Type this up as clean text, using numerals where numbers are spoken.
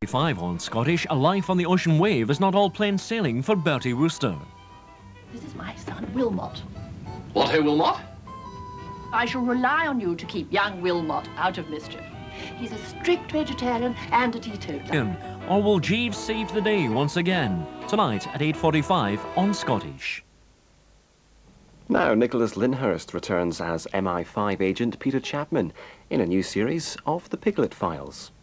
8:45 on Scottish, a life on the ocean wave is not all plain sailing for Bertie Wooster. This is my son, Wilmot. What, hey, Wilmot? I shall rely on you to keep young Wilmot out of mischief. He's a strict vegetarian and a teetotaler. Or will Jeeves save the day once again? Tonight at 8:45 on Scottish. Now, Nicholas Lyndhurst returns as MI5 agent Peter Chapman in a new series of The Piglet Files.